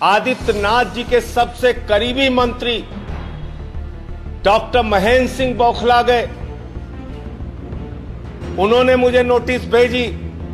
आदित्यनाथ जी के सबसे करीबी मंत्री डॉक्टर महेंद्र सिंह बौखला गए। उन्होंने मुझे नोटिस भेजी।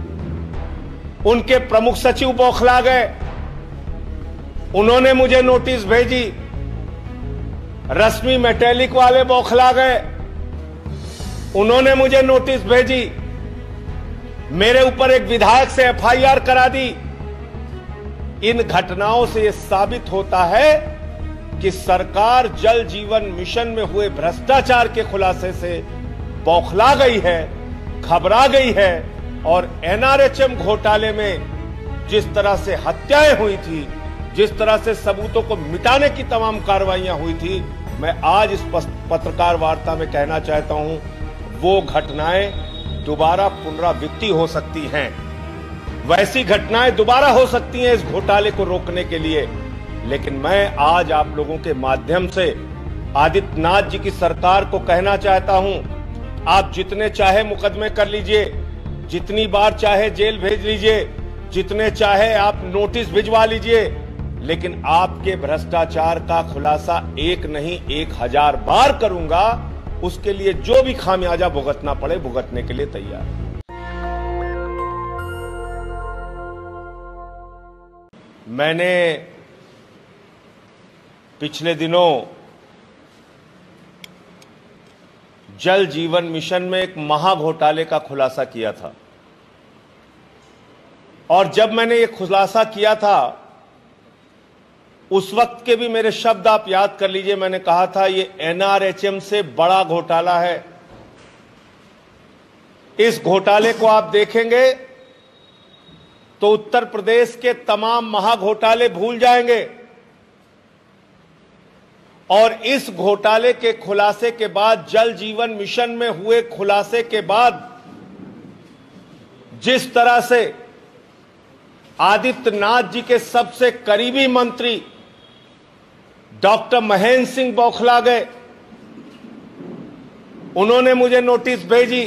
उनके प्रमुख सचिव बौखला गए। उन्होंने मुझे नोटिस भेजी। रश्मि मेटेलिक वाले बौखला गए। उन्होंने मुझे नोटिस भेजी। मेरे ऊपर एक विधायक से एफआईआर करा दी। इन घटनाओं से यह साबित होता है कि सरकार जल जीवन मिशन में हुए भ्रष्टाचार के खुलासे से बौखला गई है, घबरा गई है और एनआरएचएम घोटाले में जिस तरह से हत्याएं हुई थी, जिस तरह से सबूतों को मिटाने की तमाम कार्रवाइयां हुई थी, मैं आज इस पत्रकार वार्ता में कहना चाहता हूं, वो घटनाएं दोबारा पुनरावृत्ति हो सकती हैं। वैसी घटनाएं दोबारा हो सकती हैं इस घोटाले को रोकने के लिए। लेकिन मैं आज आप लोगों के माध्यम से आदित्यनाथ जी की सरकार को कहना चाहता हूं, आप जितने चाहे मुकदमे कर लीजिए, जितनी बार चाहे जेल भेज लीजिए, जितने चाहे आप नोटिस भिजवा लीजिए, लेकिन आपके भ्रष्टाचार का खुलासा एक नहीं 1000 बार करूंगा। उसके लिए जो भी खामियाजा भुगतना पड़े भुगतने के लिए तैयार। मैंने पिछले दिनों जल जीवन मिशन में एक महाघोटाले का खुलासा किया था और जब मैंने ये खुलासा किया था उस वक्त के भी मेरे शब्द आप याद कर लीजिए। मैंने कहा था ये एनआरएचएम से बड़ा घोटाला है। इस घोटाले को आप देखेंगे तो उत्तर प्रदेश के तमाम महाघोटाले भूल जाएंगे और इस घोटाले के खुलासे के बाद, जल जीवन मिशन में हुए खुलासे के बाद, जिस तरह से आदित्यनाथ जी के सबसे करीबी मंत्री डॉक्टर महेंद्र सिंह बौखला गए। उन्होंने मुझे नोटिस भेजी।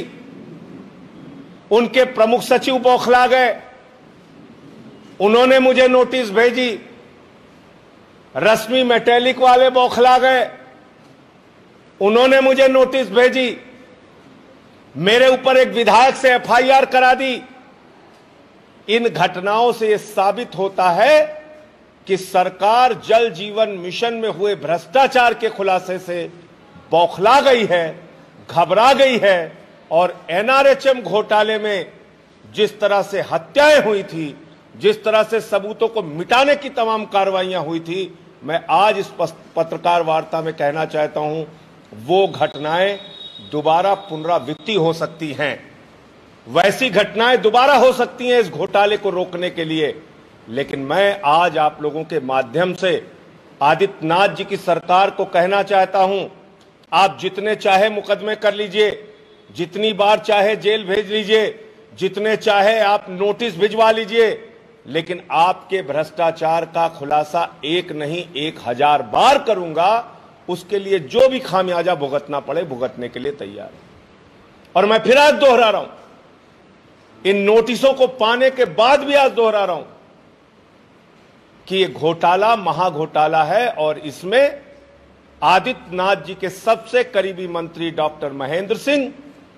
उनके प्रमुख सचिव बौखला गए। उन्होंने मुझे नोटिस भेजी। रश्मि मेटेलिक वाले बौखला गए। उन्होंने मुझे नोटिस भेजी। मेरे ऊपर एक विधायक से एफआईआर करा दी। इन घटनाओं से यह साबित होता है कि सरकार जल जीवन मिशन में हुए भ्रष्टाचार के खुलासे से बौखला गई है, घबरा गई है और एनआरएचएम घोटाले में जिस तरह से हत्याएं हुई थी, जिस तरह से सबूतों को मिटाने की तमाम कार्रवाइयां हुई थी, मैं आज इस पत्रकार वार्ता में कहना चाहता हूं, वो घटनाएं दोबारा पुनरावृत्ति हो सकती हैं। वैसी घटनाएं दोबारा हो सकती हैं इस घोटाले को रोकने के लिए। लेकिन मैं आज आप लोगों के माध्यम से आदित्यनाथ जी की सरकार को कहना चाहता हूं, आप जितने चाहे मुकदमे कर लीजिए, जितनी बार चाहे जेल भेज लीजिए, जितने चाहे आप नोटिस भिजवा लीजिए, लेकिन आपके भ्रष्टाचार का खुलासा एक नहीं 1000 बार करूंगा। उसके लिए जो भी खामियाजा भुगतना पड़े भुगतने के लिए तैयार। और मैं फिर आज दोहरा रहा हूं, इन नोटिसों को पाने के बाद भी आज दोहरा रहा हूं कि यह घोटाला महाघोटाला है और इसमें आदित्यनाथ जी के सबसे करीबी मंत्री डॉक्टर महेंद्र सिंह,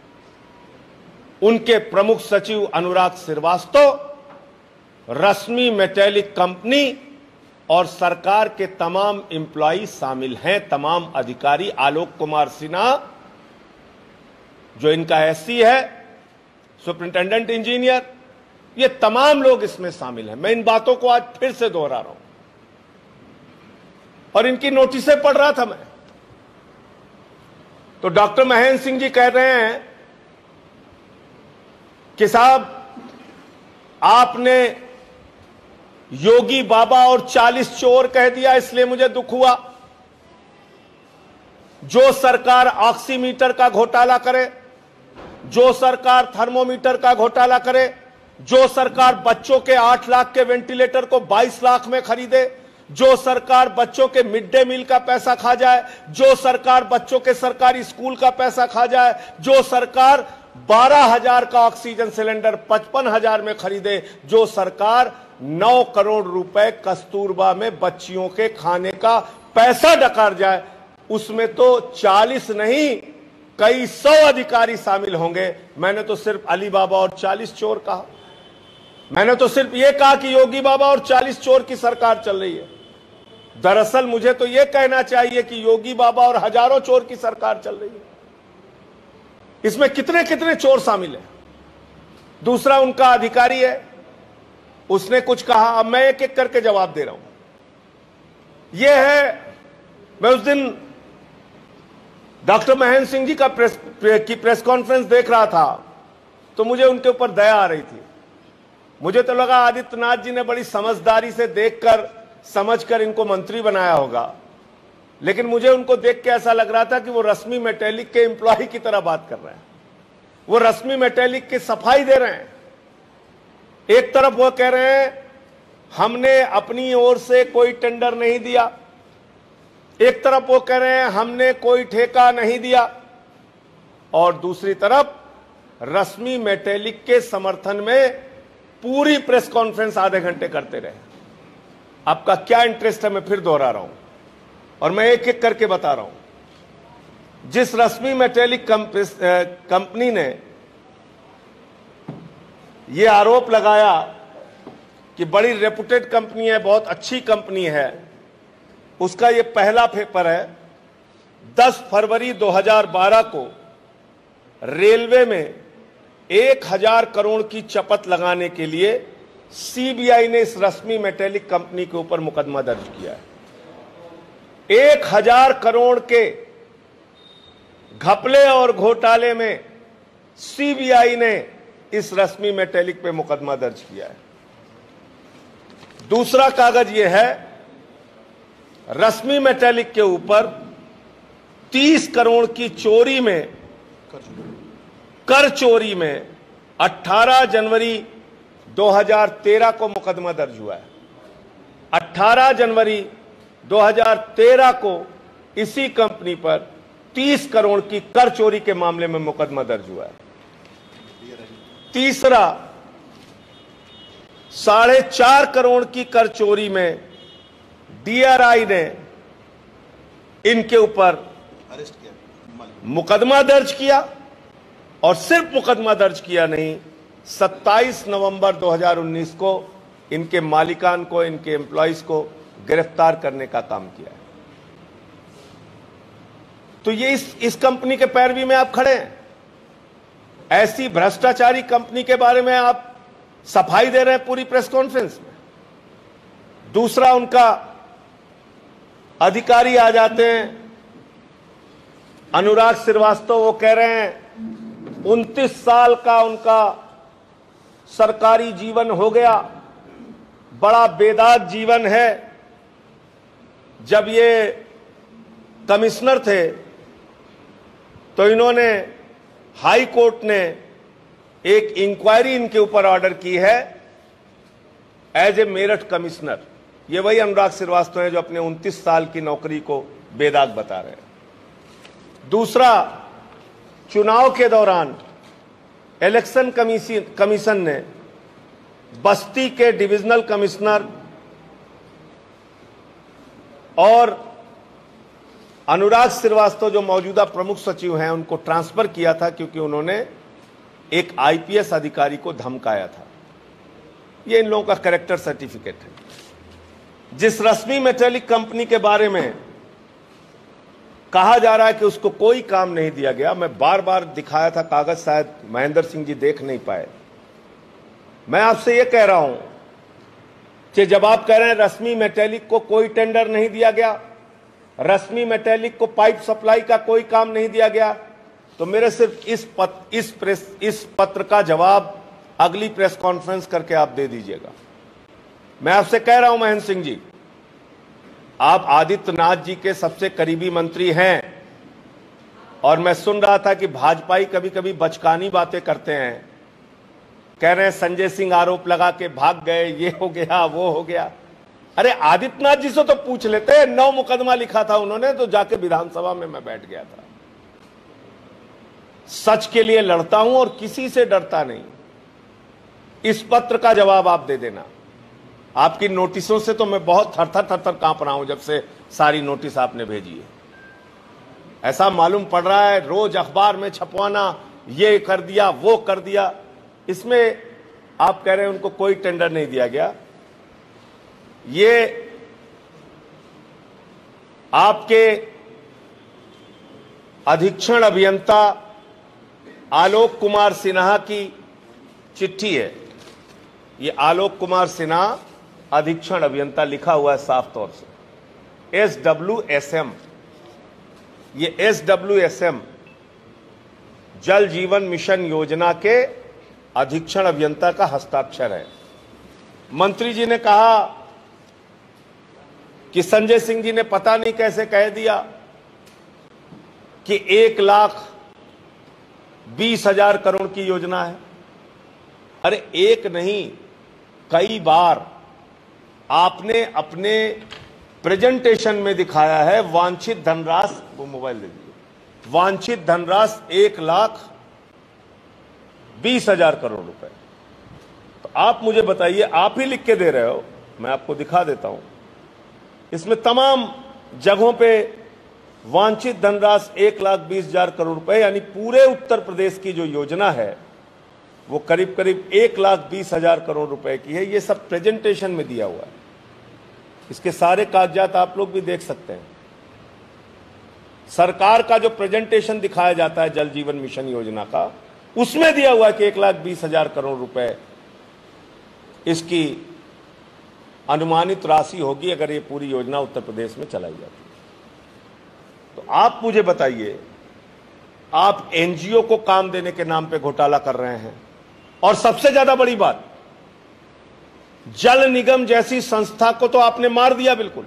उनके प्रमुख सचिव अनुराग श्रीवास्तव, रश्मि मेटेलिक कंपनी और सरकार के तमाम एम्प्लॉई शामिल हैं, तमाम अधिकारी, आलोक कुमार सिन्हा जो इनका एससी है, सुपरिंटेंडेंट इंजीनियर, ये तमाम लोग इसमें शामिल हैं। मैं इन बातों को आज फिर से दोहरा रहा हूं और इनकी नोटिसें पढ़ रहा था मैं, तो डॉक्टर महेंद्र सिंह जी कह रहे हैं कि साहब आपने योगी बाबा और 40 चोर कह दिया, इसलिए मुझे दुख हुआ। जो सरकार ऑक्सीमीटर का घोटाला करे, जो सरकार थर्मोमीटर का घोटाला करे, जो सरकार बच्चों के 8 लाख के वेंटिलेटर को 22 लाख में खरीदे, जो सरकार बच्चों के मिड डे मील का पैसा खा जाए, जो सरकार बच्चों के सरकारी स्कूल का पैसा खा जाए, जो सरकार 12,000 का ऑक्सीजन सिलेंडर 55,000 में खरीदे, जो सरकार 9 करोड़ रुपए कस्तूरबा में बच्चियों के खाने का पैसा डकार जाए, उसमें तो 40 नहीं कई 100 अधिकारी शामिल होंगे। मैंने तो सिर्फ अली बाबा और 40 चोर कहा। मैंने तो सिर्फ यह कहा कि योगी बाबा और 40 चोर की सरकार चल रही है। दरअसल मुझे तो यह कहना चाहिए कि योगी बाबा और हजारों चोर की सरकार चल रही है। इसमें कितने कितने चोर शामिल हैं। दूसरा उनका अधिकारी है, उसने कुछ कहा, अब मैं एक एक करके जवाब दे रहा हूं। यह है, मैं उस दिन डॉक्टर महेंद्र सिंह जी की प्रेस कॉन्फ्रेंस देख रहा था तो मुझे उनके ऊपर दया आ रही थी। मुझे तो लगा आदित्यनाथ जी ने बड़ी समझदारी से देखकर समझकर इनको मंत्री बनाया होगा, लेकिन मुझे उनको देख के ऐसा लग रहा था कि वो रश्मि मेटेलिक के एम्प्लॉय की तरह बात कर रहे हैं। वो रश्मि मेटेलिक की सफाई दे रहे हैं। एक तरफ वो कह रहे हैं हमने अपनी ओर से कोई टेंडर नहीं दिया, एक तरफ वो कह रहे हैं हमने कोई ठेका नहीं दिया, और दूसरी तरफ रश्मि मेटेलिक के समर्थन में पूरी प्रेस कॉन्फ्रेंस आधे घंटे करते रहे। आपका क्या इंटरेस्ट है मैं फिर दोहरा रहा हूं, और मैं एक एक करके बता रहा हूं। जिस रश्मि मेटेलिक कंपनी ने यह आरोप लगाया कि बड़ी रेपुटेड कंपनी है, बहुत अच्छी कंपनी है, उसका यह पहला पेपर है। 10 फरवरी 2012 को रेलवे में 1000 करोड़ की चपत लगाने के लिए सीबीआई ने इस रश्मि मेटेलिक कंपनी के ऊपर मुकदमा दर्ज किया है। 1000 करोड़ के घपले और घोटाले में सीबीआई ने इस रश्मि मेटेलिक पे मुकदमा दर्ज किया है। दूसरा कागज यह है, रश्मि मेटेलिक के ऊपर 30 करोड़ की चोरी में, कर चोरी में 18 जनवरी 2013 को मुकदमा दर्ज हुआ है। 18 जनवरी 2013 को इसी कंपनी पर 30 करोड़ की कर चोरी के मामले में मुकदमा दर्ज हुआ है। तीसरा, 4.5 करोड़ की कर चोरी में डीआरआई ने इनके ऊपर मुकदमा दर्ज किया, और सिर्फ मुकदमा दर्ज किया नहीं, 27 नवंबर 2019 को इनके मालिकान को, इनके एम्प्लॉइज को गिरफ्तार करने का काम किया है। तो ये इस कंपनी के पैरवी में आप खड़े हैं। ऐसी भ्रष्टाचारी कंपनी के बारे में आप सफाई दे रहे हैं पूरी प्रेस कॉन्फ्रेंस में। दूसरा, उनका अधिकारी आ जाते हैं अनुराग श्रीवास्तव, वो कह रहे हैं 29 साल का उनका सरकारी जीवन हो गया, बड़ा बेदाग जीवन है। जब ये कमिश्नर थे तो इन्होंने, हाई कोर्ट ने एक इंक्वायरी इनके ऊपर ऑर्डर की है एज ए मेरठ कमिश्नर। ये वही अनुराग श्रीवास्तव हैं जो अपने 29 साल की नौकरी को बेदाग बता रहे हैं। दूसरा, चुनाव के दौरान इलेक्शन कमीशन ने बस्ती के डिविजनल कमिश्नर और अनुराग श्रीवास्तव जो मौजूदा प्रमुख सचिव हैं उनको ट्रांसफर किया था, क्योंकि उन्होंने एक आईपीएस अधिकारी को धमकाया था। ये इन लोगों का कैरेक्टर सर्टिफिकेट है। जिस रश्मि मेटेलिक कंपनी के बारे में कहा जा रहा है कि उसको कोई काम नहीं दिया गया, मैं बार बार दिखाया था कागज, शायद महेंद्र सिंह जी देख नहीं पाए। मैं आपसे यह कह रहा हूं कि जब आप कह रहे हैं रश्मि मेटेलिक को कोई टेंडर नहीं दिया गया, रश्मि मेटेलिक को पाइप सप्लाई का कोई काम नहीं दिया गया, तो मेरे सिर्फ इस पत्र का जवाब अगली प्रेस कॉन्फ्रेंस करके आप दे दीजिएगा। मैं आपसे कह रहा हूं महेंद्र सिंह जी, आप आदित्यनाथ जी के सबसे करीबी मंत्री हैं, और मैं सुन रहा था कि भाजपाई कभी कभी बचकानी बातें करते हैं, कह रहे हैं संजय सिंह आरोप लगा के भाग गए, ये हो गया वो हो गया। अरे आदित्यनाथ जी से तो पूछ लेते, 9 मुकदमा लिखा था उन्होंने, तो जाके विधानसभा में मैं बैठ गया था। सच के लिए लड़ता हूं और किसी से डरता नहीं। इस पत्र का जवाब आप दे देना। आपकी नोटिसों से तो मैं बहुत थर-थर कांप रहा हूं जब से सारी नोटिस आपने भेजी है। ऐसा मालूम पड़ रहा है रोज अखबार में छपवाना, ये कर दिया वो कर दिया। इसमें आप कह रहे हैं उनको कोई टेंडर नहीं दिया गया। ये आपके अधीक्षण अभियंता आलोक कुमार सिन्हा की चिट्ठी है। ये आलोक कुमार सिन्हा अधीक्षण अभियंता लिखा हुआ है साफ तौर से, SWSM। ये SWSM जल जीवन मिशन योजना के अधीक्षण अभियंता का हस्ताक्षर है। मंत्री जी ने कहा कि संजय सिंह जी ने पता नहीं कैसे कह दिया कि 1,20,000 करोड़ की योजना है। अरे एक नहीं, कई बार आपने अपने प्रेजेंटेशन में दिखाया है वांछित धनराशि, वो मोबाइल दे दीजिए, वांछित धनराशि 1,20,000 करोड़ रुपए। तो आप मुझे बताइए, आप ही लिख के दे रहे हो, मैं आपको दिखा देता हूं। इसमें तमाम जगहों पे वांछित धनराशि 1,20,000 करोड़ रुपए, यानी पूरे उत्तर प्रदेश की जो योजना है वो करीब करीब 1,20,000 करोड़ रुपए की है। ये सब प्रेजेंटेशन में दिया हुआ है, इसके सारे कागजात आप लोग भी देख सकते हैं। सरकार का जो प्रेजेंटेशन दिखाया जाता है जल जीवन मिशन योजना का, उसमें दिया हुआ है कि 1,20,000 करोड़ रुपए इसकी अनुमानित राशि होगी अगर ये पूरी योजना उत्तर प्रदेश में चलाई जाती है। तो आप मुझे बताइए, आप एनजीओ को काम देने के नाम पे घोटाला कर रहे हैं, और सबसे ज्यादा बड़ी बात, जल निगम जैसी संस्था को तो आपने मार दिया बिल्कुल।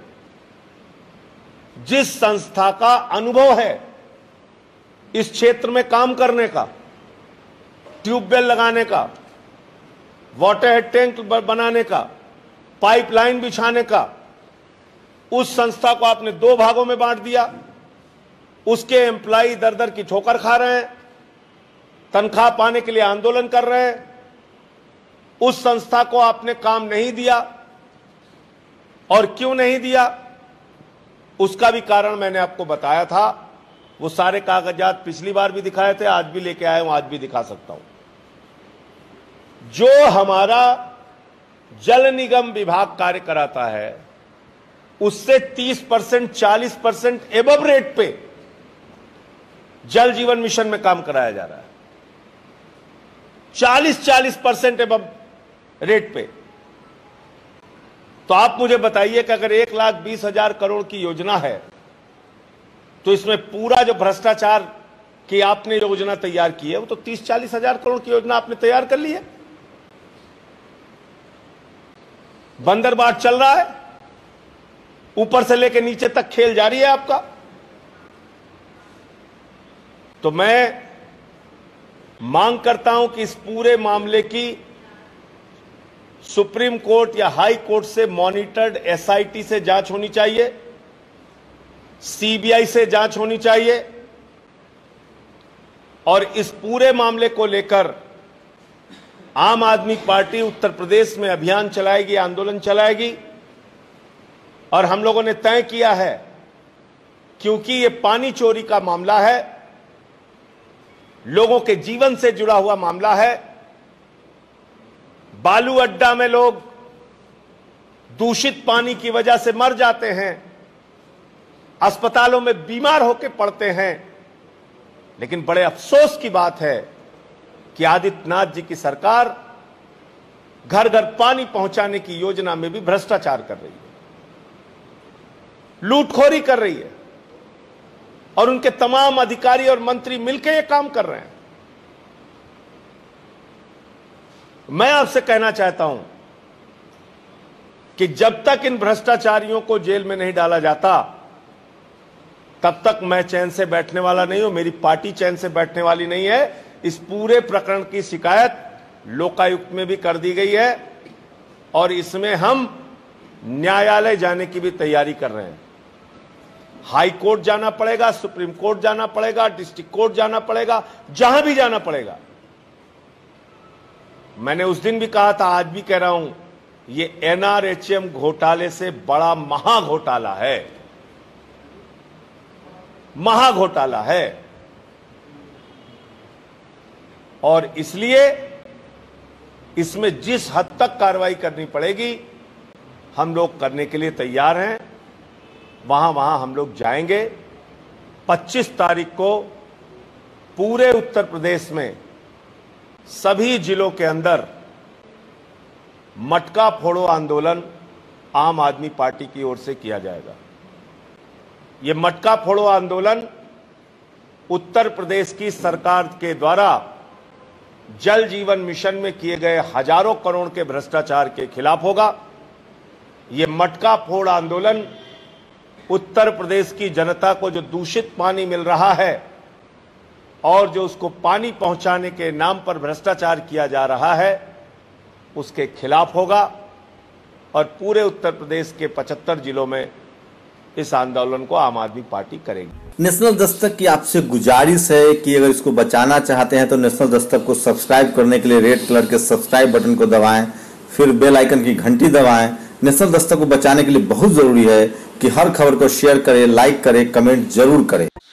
जिस संस्था का अनुभव है इस क्षेत्र में काम करने का, ट्यूबवेल लगाने का, वाटर हेड टैंक बनाने का, पाइपलाइन बिछाने का, उस संस्था को आपने 2 भागों में बांट दिया। उसके एम्प्लॉय दर दर की ठोकर खा रहे हैं, तनख्वाह पाने के लिए आंदोलन कर रहे हैं। उस संस्था को आपने काम नहीं दिया, और क्यों नहीं दिया उसका भी कारण मैंने आपको बताया था। वो सारे कागजात पिछली बार भी दिखाए थे, आज भी लेके आया हूं, आज भी दिखा सकता हूं। जो हमारा जल निगम विभाग कार्य कराता है उससे 30%, 40% एबव रेट पे जल जीवन मिशन में काम कराया जा रहा है। 40% एबव रेट पे। तो आप मुझे बताइए कि अगर 1,20,000 करोड़ की योजना है तो इसमें पूरा जो भ्रष्टाचार की आपने योजना तैयार की है वो तो 30-40 करोड़ की योजना आपने तैयार कर ली है। बंदरबाट चल रहा है, ऊपर से लेकर नीचे तक खेल जारी है आपका। तो मैं मांग करता हूं कि इस पूरे मामले की सुप्रीम कोर्ट या हाई कोर्ट से मॉनिटर्ड एसआईटी से जांच होनी चाहिए, सीबीआई से जांच होनी चाहिए, और इस पूरे मामले को लेकर आम आदमी पार्टी उत्तर प्रदेश में अभियान चलाएगी, आंदोलन चलाएगी। और हम लोगों ने तय किया है, क्योंकि ये पानी चोरी का मामला है, लोगों के जीवन से जुड़ा हुआ मामला है। बालू अड्डा में लोग दूषित पानी की वजह से मर जाते हैं, अस्पतालों में बीमार होकर पड़ते हैं। लेकिन बड़े अफसोस की बात है कि आदित्यनाथ जी की सरकार घर घर पानी पहुंचाने की योजना में भी भ्रष्टाचार कर रही है, लूटखोरी कर रही है, और उनके तमाम अधिकारी और मंत्री मिलकर यह काम कर रहे हैं। मैं आपसे कहना चाहता हूं कि जब तक इन भ्रष्टाचारियों को जेल में नहीं डाला जाता तब तक मैं चैन से बैठने वाला नहीं हूं, मेरी पार्टी चैन से बैठने वाली नहीं है। इस पूरे प्रकरण की शिकायत लोकायुक्त में भी कर दी गई है, और इसमें हम न्यायालय जाने की भी तैयारी कर रहे हैं। हाई कोर्ट जाना पड़ेगा, सुप्रीम कोर्ट जाना पड़ेगा, डिस्ट्रिक्ट कोर्ट जाना पड़ेगा, जहां भी जाना पड़ेगा। मैंने उस दिन भी कहा था, आज भी कह रहा हूं ये एनआरएचएम घोटाले से बड़ा महाघोटाला है, महाघोटाला है। और इसलिए इसमें जिस हद तक कार्रवाई करनी पड़ेगी हम लोग करने के लिए तैयार हैं। वहां हम लोग जाएंगे। 25 तारीख को पूरे उत्तर प्रदेश में सभी जिलों के अंदर मटका फोड़ो आंदोलन आम आदमी पार्टी की ओर से किया जाएगा। यह मटका फोड़ो आंदोलन उत्तर प्रदेश की सरकार के द्वारा जल जीवन मिशन में किए गए हजारों करोड़ के भ्रष्टाचार के खिलाफ होगा। यह मटका फोड़ आंदोलन उत्तर प्रदेश की जनता को जो दूषित पानी मिल रहा है और जो उसको पानी पहुंचाने के नाम पर भ्रष्टाचार किया जा रहा है उसके खिलाफ होगा। और पूरे उत्तर प्रदेश के 75 जिलों में इस आंदोलन को आम आदमी पार्टी करेगी। नेशनल दस्तक की आपसे गुजारिश है कि अगर इसको बचाना चाहते हैं तो नेशनल दस्तक को सब्सक्राइब करने के लिए रेड कलर के सब्सक्राइब बटन को दबाएं, फिर बेल आइकन की घंटी दबाएं। नेशनल दस्तक को बचाने के लिए बहुत जरूरी है कि हर खबर को शेयर करें, लाइक करें, कमेंट जरूर करें।